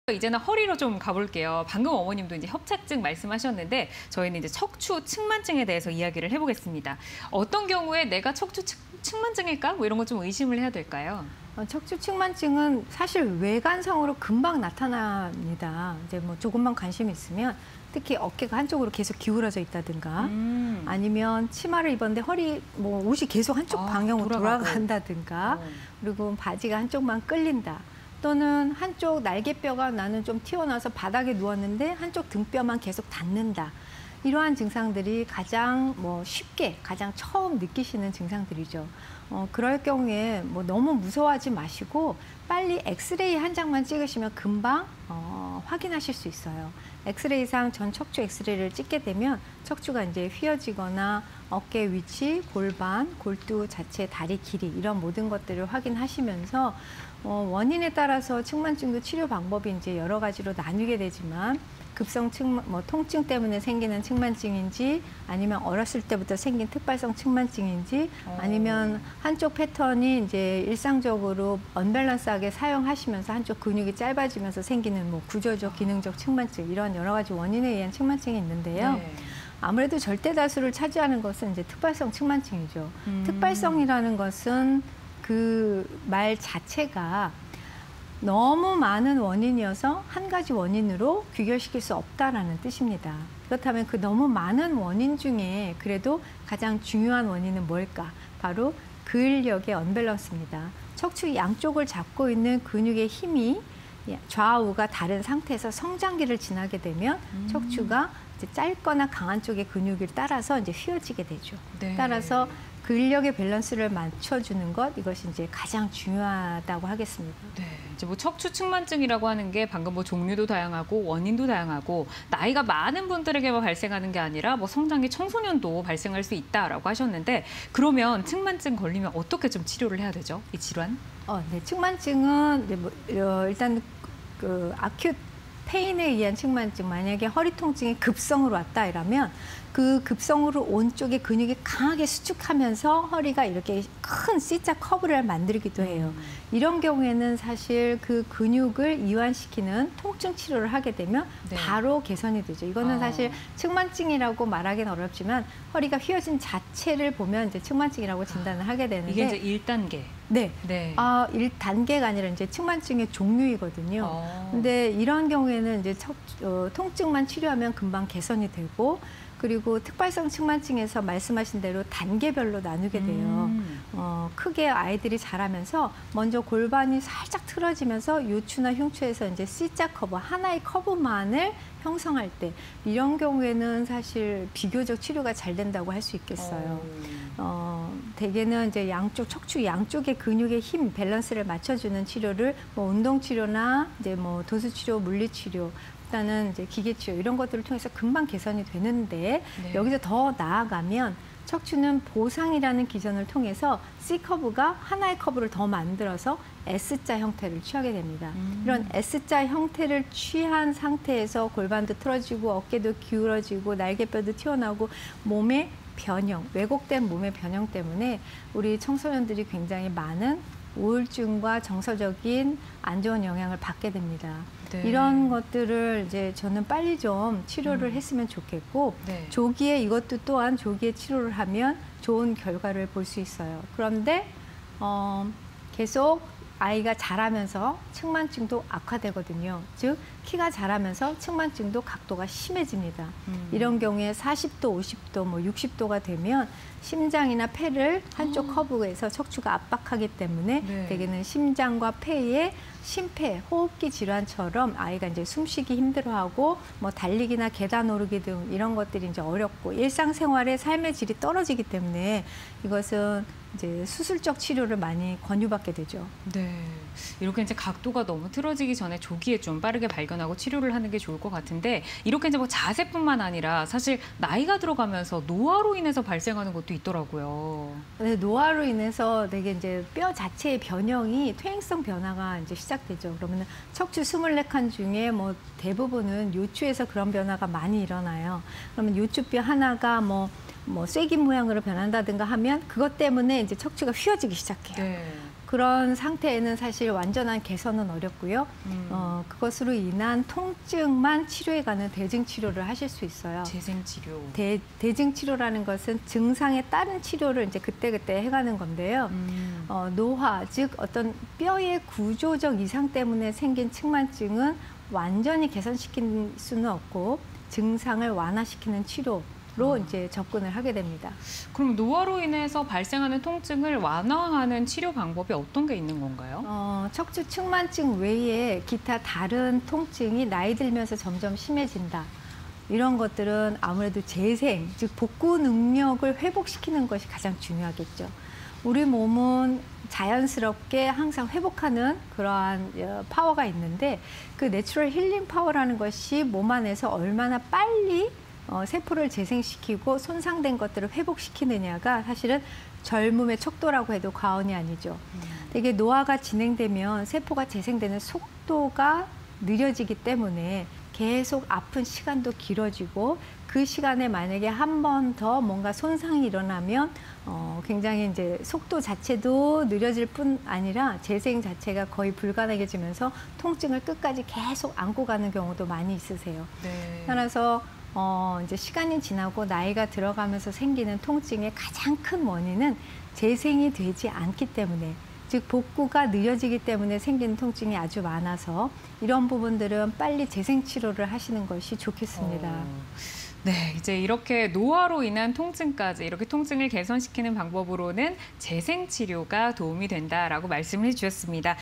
이제는 허리로 좀 가볼게요. 방금 어머님도 이제 협착증 말씀하셨는데 저희는 이제 척추 측만증에 대해서 이야기를 해보겠습니다. 어떤 경우에 내가 척추 측만증일까? 뭐 이런 거 좀 의심을 해야 될까요? 척추 측만증은 사실 외관상으로 금방 나타납니다. 이제 뭐 조금만 관심이 있으면 특히 어깨가 한쪽으로 계속 기울어져 있다든가 아니면 치마를 입었는데 허리 뭐 옷이 계속 한쪽 방향으로 돌아간다든가 그리고 바지가 한쪽만 끌린다. 또는 한쪽 날개뼈가 나는 좀 튀어나와서 바닥에 누웠는데 한쪽 등뼈만 계속 닿는다. 이러한 증상들이 가장 쉽게 가장 처음 느끼시는 증상들이죠. 그럴 경우에 너무 무서워하지 마시고 빨리 엑스레이 한 장만 찍으시면 금방 확인하실 수 있어요. 엑스레이상 전 척추 엑스레이를 찍게 되면 척추가 이제 휘어지거나 어깨 위치, 골반, 골두 자체, 다리 길이 이런 모든 것들을 확인하시면서 원인에 따라서 측만증도 치료 방법이 이제 여러 가지로 나뉘게 되지만 급성 통증 때문에 생기는 측만증인지 아니면 어렸을 때부터 생긴 특발성 측만증인지 아니면 한쪽 패턴이 이제 일상적으로 언밸런스하게 사용하시면서 한쪽 근육이 짧아지면서 생기는 구조적, 기능적 측만증 이런 여러 가지 원인에 의한 측만증이 있는데요. 네. 아무래도 절대 다수를 차지하는 것은 이제 특발성 측만증이죠. 특발성이라는 것은 그 말 자체가 너무 많은 원인이어서 한 가지 원인으로 귀결시킬 수 없다라는 뜻입니다. 그렇다면 그 너무 많은 원인 중에 그래도 가장 중요한 원인은 뭘까? 바로 근력의 언밸런스입니다. 척추 양쪽을 잡고 있는 근육의 힘이 좌우가 다른 상태에서 성장기를 지나게 되면 척추가 이제 짧거나 강한 쪽의 근육을 따라서 이제 휘어지게 되죠. 네. 따라서 근력의 밸런스를 맞춰주는 것 이것이 이제 가장 중요하다고 하겠습니다. 네, 이제 척추 측만증이라고 하는 게 방금 종류도 다양하고 원인도 다양하고 나이가 많은 분들에게만 발생하는 게 아니라 성장기 청소년도 발생할 수 있다라고 하셨는데 그러면 측만증 걸리면 어떻게 좀 치료를 해야 되죠? 이 질환? 네, 측만증은 일단 그 아큐트 페인에 의한 측만증, 만약에 허리 통증이 급성으로 왔다 이러면 그 급성으로 온 쪽의 근육이 강하게 수축하면서 허리가 이렇게 큰 C자 커브를 만들기도 해요. 이런 경우에는 사실 그 근육을 이완시키는 통증 치료를 하게 되면 바로 개선이 되죠. 이거는 사실 측만증이라고 말하기는 어렵지만 허리가 휘어진 자체를 보면 이제 측만증이라고 진단을 하게 되는데 이게 이제 1단계. 네. 1단계가 아니라 이제 측만증의 종류이거든요. 근데 이런 경우에는 이제 통증만 치료하면 금방 개선이 되고 그리고 특발성 측만증에서 말씀하신 대로 단계별로 나누게 돼요. 크게 아이들이 자라면서 먼저 골반이 살짝 틀어지면서 요추나 흉추에서 이제 C자 커브, 하나의 커브만을 형성할 때 이런 경우에는 사실 비교적 치료가 잘 된다고 할 수 있겠어요. 대개는 이제 척추 양쪽의 근육의 힘 밸런스를 맞춰주는 치료를 운동 치료나 이제 도수 치료, 물리 치료 일단은 이제 기계 치료 이런 것들을 통해서 금방 개선이 되는데 여기서 더 나아가면 척추는 보상이라는 기전을 통해서 C커브가 하나의 커브를 더 만들어서 S자 형태를 취하게 됩니다. 이런 S자 형태를 취한 상태에서 골반도 틀어지고 어깨도 기울어지고 날개뼈도 튀어나오고 몸의 변형, 왜곡된 몸의 변형 때문에 우리 청소년들이 굉장히 많은 우울증과 정서적인 안 좋은 영향을 받게 됩니다. 네. 이런 것들을 이제 저는 빨리 좀 치료를 했으면 좋겠고 조기에 이것도 또한 조기에 치료를 하면 좋은 결과를 볼 수 있어요. 그런데 계속 아이가 자라면서 측만증도 악화되거든요. 즉 키가 자라면서 측만증도 각도가 심해집니다. 이런 경우에 40도, 50도, 60도가 되면 심장이나 폐를 한쪽 커브에서 척추가 압박하기 때문에 대개는 심장과 폐에 심폐, 호흡기 질환처럼 아이가 이제 숨쉬기 힘들어하고 달리기나 계단 오르기 등 이런 것들이 이제 어렵고 일상생활의 삶의 질이 떨어지기 때문에 이것은 이제 수술적 치료를 많이 권유받게 되죠. 네, 이렇게 이제 각도가 너무 틀어지기 전에 조기에 좀 빠르게 발견하고 치료를 하는 게 좋을 것 같은데 이렇게 이제 자세뿐만 아니라 사실 나이가 들어가면서 노화로 인해서 발생하는 것도 있더라고요. 네, 노화로 인해서 되게 이제 뼈 자체의 변형이 퇴행성 변화가 이제 시작되죠. 그러면 척추 24칸 중에 대부분은 요추에서 그런 변화가 많이 일어나요. 그러면 요추뼈 하나가 쐐기 모양으로 변한다든가 하면 그것 때문에 이제 척추가 휘어지기 시작해요. 그런 상태에는 사실 완전한 개선은 어렵고요. 그것으로 인한 통증만 치료해가는 대증 치료를 하실 수 있어요. 재생 치료. 대증 치료라는 것은 증상에 따른 치료를 이제 그때그때 해가는 건데요. 노화, 즉 어떤 뼈의 구조적 이상 때문에 생긴 측만증은 완전히 개선시킬 수는 없고 증상을 완화시키는 치료로 이제 접근을 하게 됩니다. 그럼 노화로 인해서 발생하는 통증을 완화하는 치료 방법이 어떤 게 있는 건가요? 척추 측만증 외에 기타 다른 통증이 나이 들면서 점점 심해진다. 이런 것들은 아무래도 재생, 즉 복구 능력을 회복시키는 것이 가장 중요하겠죠. 우리 몸은 자연스럽게 항상 회복하는 그러한 파워가 있는데 그 내추럴 힐링 파워라는 것이 몸 안에서 얼마나 빨리 세포를 재생시키고 손상된 것들을 회복시키느냐가 사실은 젊음의 척도라고 해도 과언이 아니죠. 이게 노화가 진행되면 세포가 재생되는 속도가 느려지기 때문에 계속 아픈 시간도 길어지고 그 시간에 만약에 한 번 더 뭔가 손상이 일어나면 굉장히 이제 속도 자체도 느려질 뿐 아니라 재생 자체가 거의 불가능해지면서 통증을 끝까지 계속 안고 가는 경우도 많이 있으세요. 네. 따라서 이제 시간이 지나고 나이가 들어가면서 생기는 통증의 가장 큰 원인은 재생이 되지 않기 때문에, 즉 복구가 느려지기 때문에 생기는 통증이 아주 많아서 이런 부분들은 빨리 재생 치료를 하시는 것이 좋겠습니다. 네, 이제 이렇게 노화로 인한 통증까지 이렇게 통증을 개선시키는 방법으로는 재생 치료가 도움이 된다라고 말씀을 해주셨습니다.